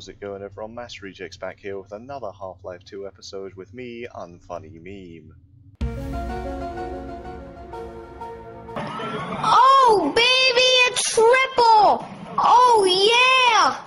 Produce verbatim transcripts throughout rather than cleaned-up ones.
How's it going, everyone? MassRejects back here with another Half-Life two episode with me, Unfunny Meme. Oh, baby, a triple! Oh, yeah!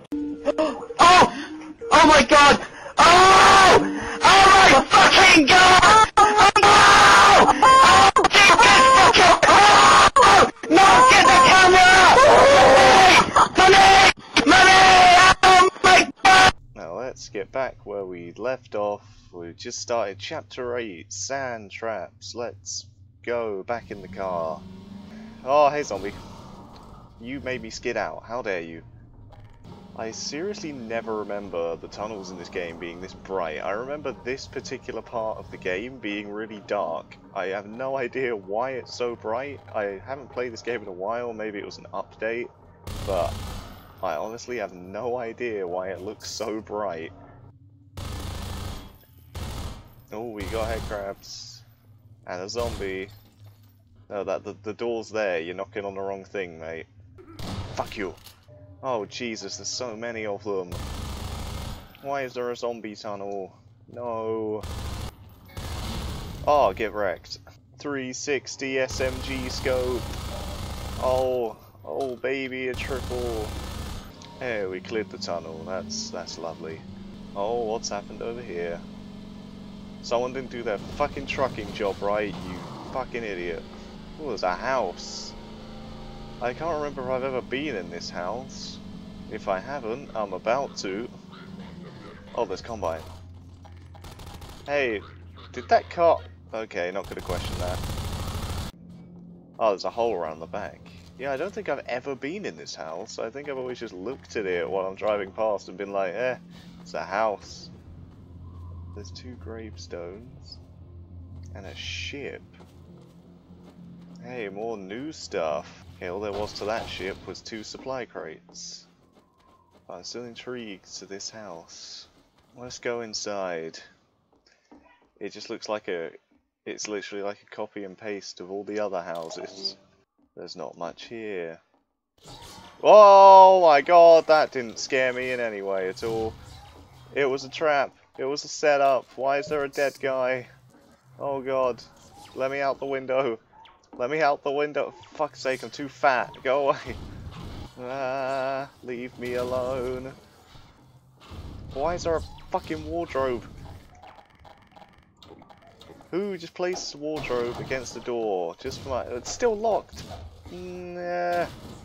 Oh! Oh my god! Oh! Oh my fucking god! Oh! Oh! Get this fucking... Oh! No! Get the camera! Money! Money! Oh my god! Now let's get back where we left off. We just started chapter eight, Sand Traps. Let's go back in the car. Oh, hey zombie. You made me skid out. How dare you? I seriously never remember the tunnels in this game being this bright. I remember this particular part of the game being really dark. I have no idea why it's so bright. I haven't played this game in a while. Maybe it was an update. But I honestly have no idea why it looks so bright. Oh, we got head crabs. And a zombie. No, that the, the door's there. You're knocking on the wrong thing, mate. Fuck you. Oh, Jesus, there's so many of them. Why is there a zombie tunnel? No. Oh, get wrecked. three sixty S M G scope. Oh, oh, baby, a triple. Hey, we cleared the tunnel. That's that's lovely. Oh, what's happened over here? Someone didn't do their fucking trucking job right, you fucking idiot. Oh, there's a house. I can't remember if I've ever been in this house. If I haven't, I'm about to. Oh, there's Combine. Hey, did that car... Okay, not gonna question that. Oh, there's a hole around the back. Yeah, I don't think I've ever been in this house. I think I've always just looked at it while I'm driving past and been like, eh, it's a house. There's two gravestones. And a ship. Hey, more new stuff. Okay, all there was to that ship was two supply crates. But I'm still intrigued to this house. Let's go inside. It just looks like a... It's literally like a copy and paste of all the other houses. There's not much here. Oh my god, that didn't scare me in any way at all. It was a trap. It was a setup. Why is there a dead guy? Oh god. Let me out the window. Let me out the window. For fuck's sake, I'm too fat. Go away. Ah, leave me alone. Why is there a fucking wardrobe? Who just placed a wardrobe against the door? Just for my... It's still locked. Nah.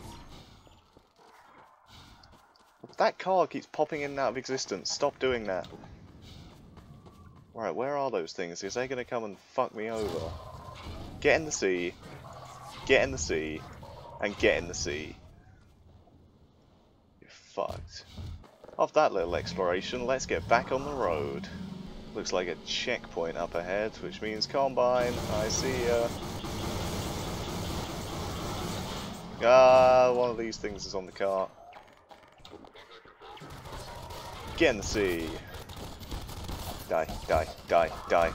That car keeps popping in and out of existence. Stop doing that. Right, where are those things? Is they gonna come and fuck me over? Get in the sea. Get in the sea. And get in the sea. You're fucked. After that little exploration, let's get back on the road. Looks like a checkpoint up ahead, which means Combine. I see ya. Ah, one of these things is on the cart. Get in the sea. Die, die, die, die.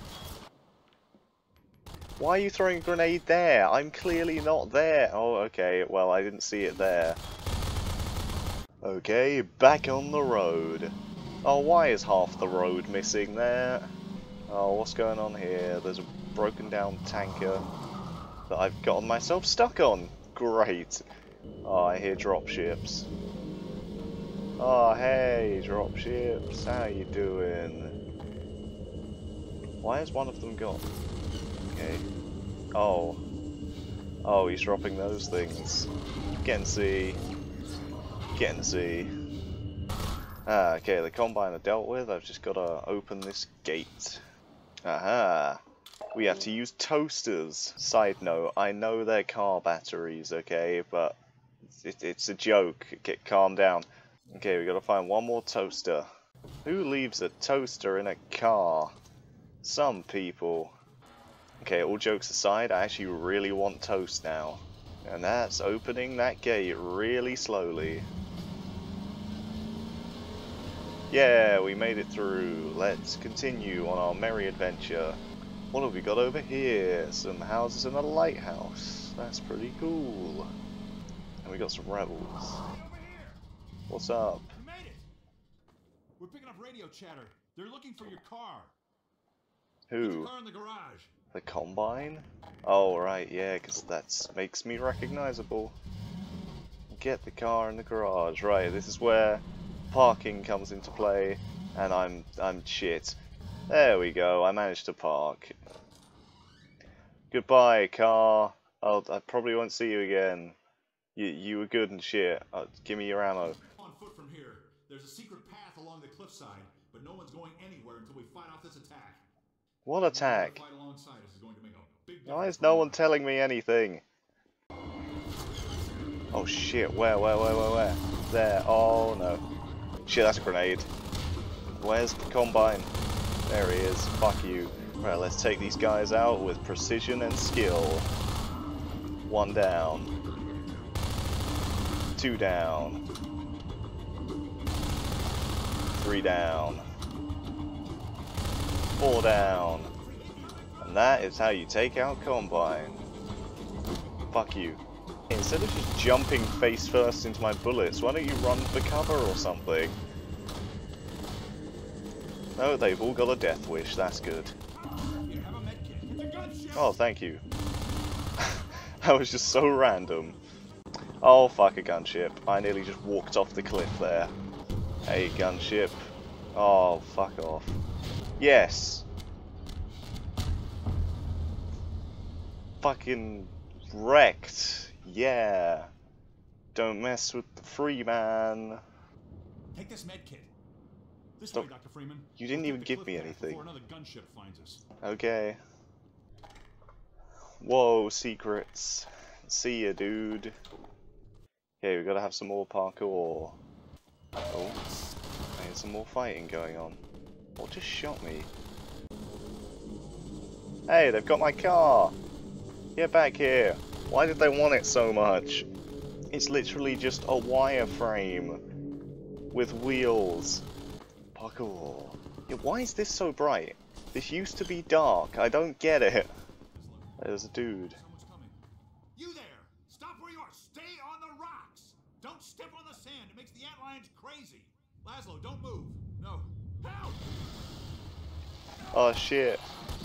Why are you throwing a grenade there? I'm clearly not there. Oh, okay. Well, I didn't see it there. Okay, back on the road. Oh, why is half the road missing there? Oh, what's going on here? There's a broken down tanker that I've gotten myself stuck on. Great. Oh, I hear dropships. Oh, hey, dropships. How you doing? Why is one of them gone? Okay. Oh. Oh, he's dropping those things. Get in sea. Get in the sea. Ah, okay, the Combine are dealt with. I've just got to open this gate. Aha! We have to use toasters. Side note, I know they're car batteries, okay, but it, it's a joke. Get calm down. Okay, we got to find one more toaster. Who leaves a toaster in a car? Some people. Okay, all jokes aside, I actually really want toast now. And that's opening that gate really slowly. Yeah, we made it through. Let's continue on our merry adventure. What have we got over here? Some houses and a lighthouse. That's pretty cool. And we got some rebels. What's up? We're picking up radio chatter. They're looking for your car. Who? Put the car in the garage. The Combine? Oh, right, yeah, because that makes me recognizable. Get the car in the garage. Right, this is where parking comes into play, and I'm I'm shit. There we go, I managed to park. Goodbye, car. I'll, I probably won't see you again. You, you were good and shit. Uh, give me your ammo. On foot from here. There's a secret path along the cliffside, but no one's going anywhere until we fight off this attack. What attack? Fight alongside us is going to make a big Why difference is no for one you. telling me anything? Oh shit, where, where, where, where, where? There, oh no. Shit, that's a grenade. Where's the Combine? There he is, fuck you. Right, let's take these guys out with precision and skill. One down. Two down. Three down. Four down. And that is how you take out Combine. Fuck you. Instead of just jumping face first into my bullets, why don't you run for cover or something? No, they've all got a death wish, that's good. Oh, thank you. That was just so random. Oh, fuck a gunship. I nearly just walked off the cliff there. Hey, gunship. Oh, fuck off. Yes! Fucking wrecked. Yeah. Don't mess with the free man. Take this med kit. This Stop. way, Doctor Freeman. You didn't We'll even get give the me cliff back anything. Before another gunship finds us. Okay. Whoa, secrets. See ya, dude. Okay, we gotta have some more parkour. Oh, there's some more fighting going on. What just shot me? Hey, they've got my car! Get back here! Why did they want it so much? It's literally just a wireframe with wheels. Parkour. Yeah, why is this so bright? This used to be dark. I don't get it. There's a dude. Someone's coming. You there! Stop where you are! Stay on the rocks! Don't step on the sand! It makes the antlions crazy! Laszlo, don't move! No! Help! Oh shit.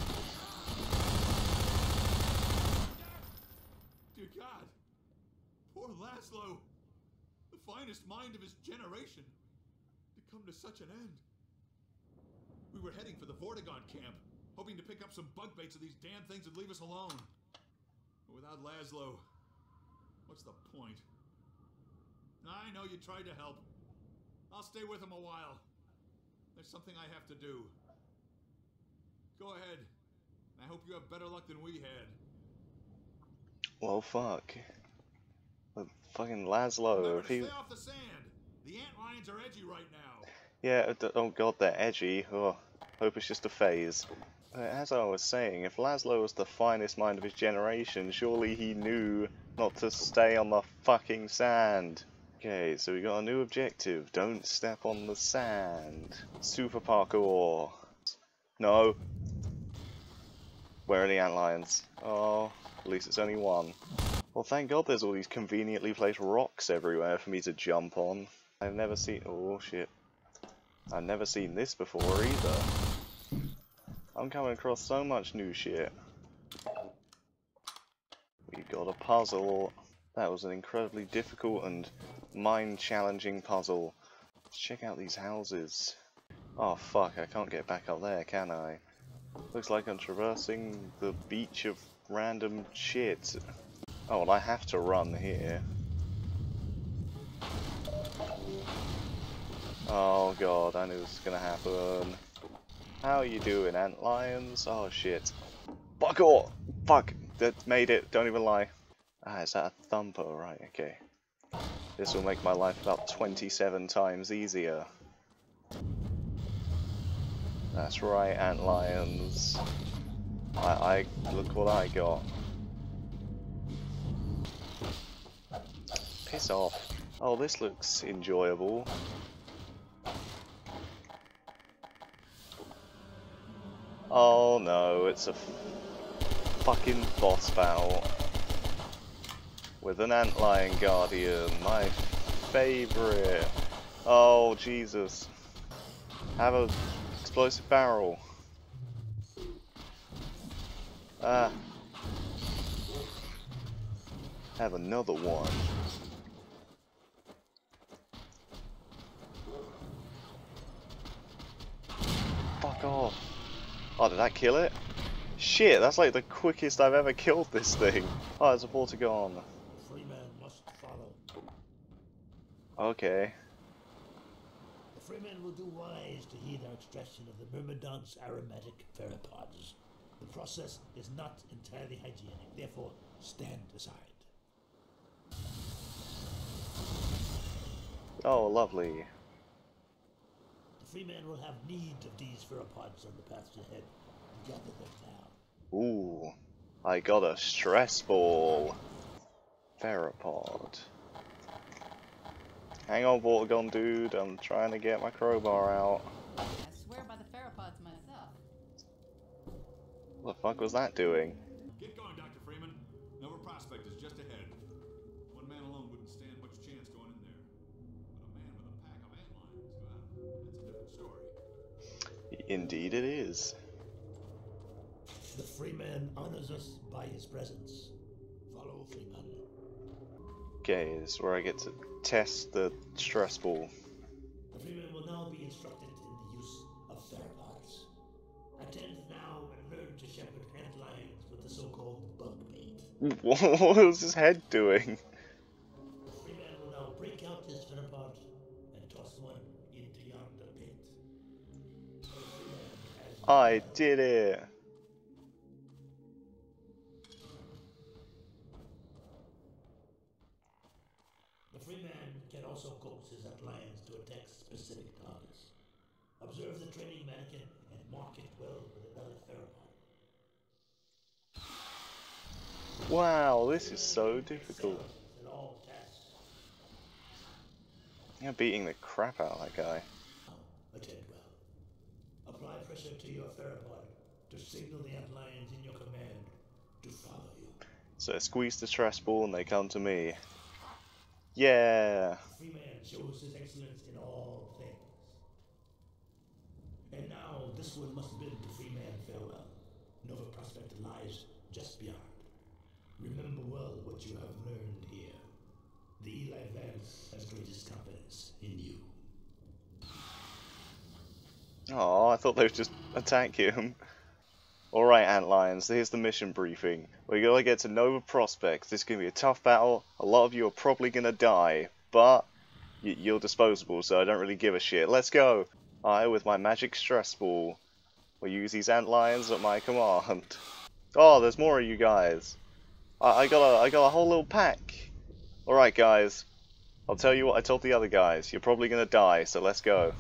Dear God! Poor Laszlo! The finest mind of his generation! To come to such an end. We were heading for the Vortigaunt camp, hoping to pick up some bug baits of these damn things and leave us alone. But without Laszlo, what's the point? I know you tried to help. I'll stay with him a while. There's something I have to do. Go ahead. I hope you have better luck than we had. Well, fuck. But fucking Laszlo. Remember If to he... stay off the sand. The antlions are edgy right now. Yeah, oh god, they're edgy. Oh, hope it's just a phase. But as I was saying, if Laszlo was the finest mind of his generation, surely he knew not to stay on the fucking sand. Okay, so we got a new objective. Don't step on the sand. Super parkour. No. Where are the antlions? Oh, at least it's only one. Well, thank god there's all these conveniently placed rocks everywhere for me to jump on. I've never seen... oh shit. I've never seen this before either. I'm coming across so much new shit. We got a puzzle. That was an incredibly difficult and mind-challenging puzzle. Let's check out these houses. Oh fuck, I can't get back up there, can I? Looks like I'm traversing the beach of random shit. Oh, well, I have to run here. Oh god, I knew this was gonna happen. How you doing, antlions? Oh shit. Fuck off! Fuck! That made it, don't even lie. Ah, is that a thumper? Right, okay. This will make my life about twenty-seven times easier. That's right, antlions. I, I, look what I got. Piss off. Oh, this looks enjoyable. Oh no, it's a f fucking boss battle. With an antlion guardian, my favourite. Oh, Jesus. Have a explosive barrel. Ah. Have another one. Fuck off. Oh, did that kill it? Shit, that's like the quickest I've ever killed this thing. Oh, there's a Vortigon. Free man must follow. Okay. The free man will do wise to heed our extraction of the Myrmidon's aromatic pheropods. The process is not entirely hygienic, therefore stand aside. Oh, lovely. The free man will have need of these pheropods on the path ahead. Gather them now. Ooh, I got a stress ball. Theropod. Hang on, Vortigon dude, I'm trying to get my crowbar out. I swear by the pheropods myself. What the fuck was that doing? Get going, Doctor Freeman. Nova Prospect is just ahead. One man alone wouldn't stand much chance going in there. But a man with a pack of antlions, well, that's a different story. Indeed it is. The free man honors us by his presence. Follow, Freeman. Okay, this is where I get to test the stress ball. The free man will now be instructed in the use of theropods. Attend now and learn to shepherd antlions with the so-called bug bait. What was his head doing? The free man will now break out his theropod and toss one into yonder pit. The free man has I did it! The free man can also coax his antlions to attack specific targets. Observe the training mannequin and mark it well with another theropod. Wow, this is so difficult. In all tasks. I'm beating the crap out of that guy. Now, attend well. Apply pressure to your theropod to signal the antlions in your command to follow you. So I squeeze the stress ball and they come to me. Yeah! Free man shows his excellence in all things. And now this one must bid the free man farewell. Nova Prospect lies just beyond. Remember well what you have learned here. The Eli Vance has greatest confidence in you. Oh, I thought they would just attack him. Alright, Antlions, here's the mission briefing. We gotta get to Nova Prospect. This is gonna be a tough battle. A lot of you are probably gonna die, but y you're disposable, so I don't really give a shit. Let's go! I, with my magic stress ball, will use these Antlions at my command. Oh, there's more of you guys. I, I got a, I got a whole little pack. Alright, guys. I'll tell you what I told the other guys. You're probably gonna die, so let's go.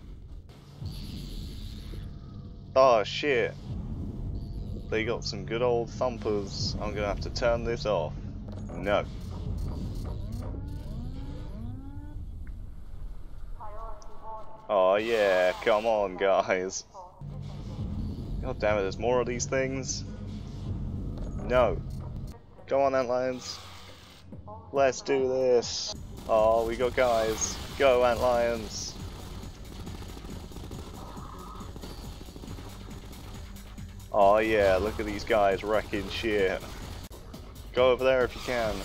Oh, shit. They got some good old thumpers. I'm gonna have to turn this off. No. Oh yeah, come on guys. God damn it, there's more of these things. No. Come on, Antlions. Let's do this. Oh, we got guys. Go, Antlions. Oh yeah, look at these guys wrecking shit. Go over there if you can.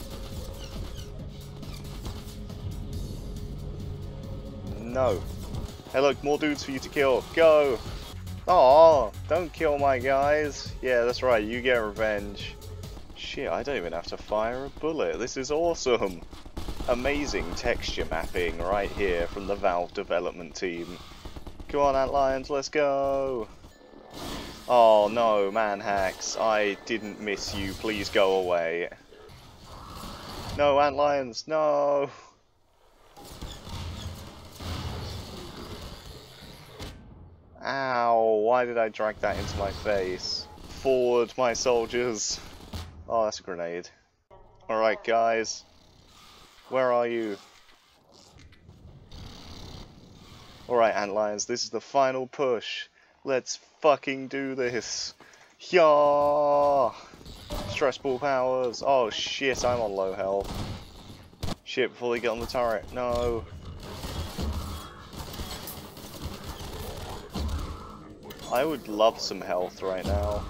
No. Hey look, more dudes for you to kill. Go! Oh, don't kill my guys. Yeah, that's right, you get revenge. Shit, I don't even have to fire a bullet. This is awesome. Amazing texture mapping right here from the Valve development team. Come on, Antlions, let's go! Oh no, Manhax, I didn't miss you, please go away. No, Antlions, no! Ow, why did I drag that into my face? Forward, my soldiers! Oh, that's a grenade. Alright guys, where are you? Alright, Antlions, this is the final push. Let's fucking do this. Yeah. Stress ball powers. Oh shit, I'm on low health. Shit, before they get on the turret. No. I would love some health right now.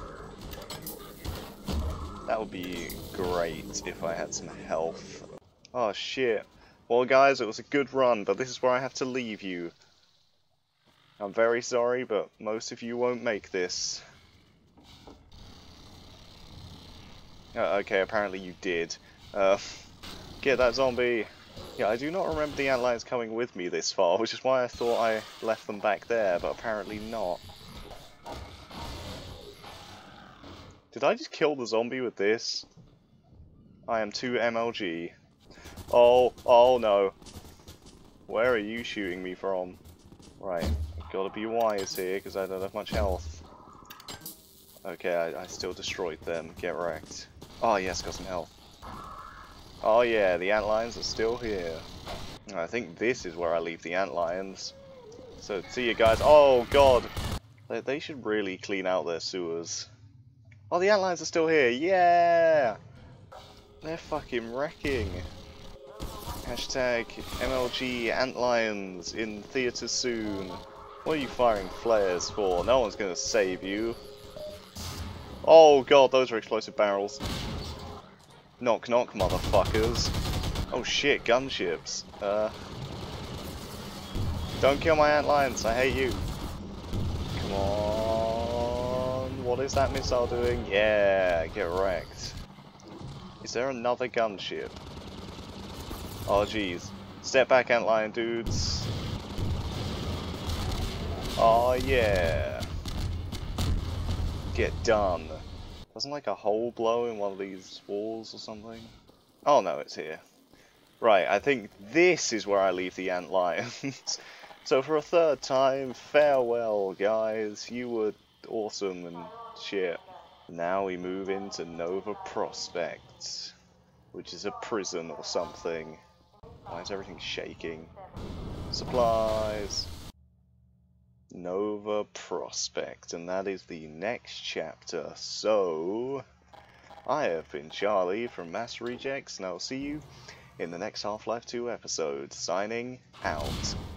That would be great if I had some health. Oh shit. Well guys, it was a good run, but this is where I have to leave you. I'm very sorry, but most of you won't make this. Uh, okay, apparently you did. Uh, get that zombie! Yeah, I do not remember the antlions coming with me this far, which is why I thought I left them back there, but apparently not. Did I just kill the zombie with this? I am too M L G. Oh, oh no. Where are you shooting me from? Right, I've got to be wise here, because I don't have much health. Okay, I, I still destroyed them. Get wrecked. Oh yes, got some health. Oh yeah, the antlions are still here. I think this is where I leave the antlions. So, see you guys. Oh god! They, they should really clean out their sewers. Oh, the antlions are still here. Yeah! They're fucking wrecking. Hashtag M L G antlions in theaters soon. What are you firing flares for? No one's gonna save you. Oh god, those are explosive barrels. Knock knock, motherfuckers. Oh shit, gunships. Uh, don't kill my antlions, I hate you. Come on, what is that missile doing? Yeah, get wrecked. Is there another gunship? Oh jeez. Step back, antlion dudes. Oh yeah. Get done. Doesn't like a hole blow in one of these walls or something? Oh no, it's here. Right, I think this is where I leave the antlions. So for a third time, farewell guys. You were awesome and shit. Now we move into Nova Prospect, which is a prison or something. Why is everything shaking? Supplies. Nova Prospect, and that is the next chapter. So, I have been Charlie from MassRejects, and I'll see you in the next Half-Life two episode. Signing out.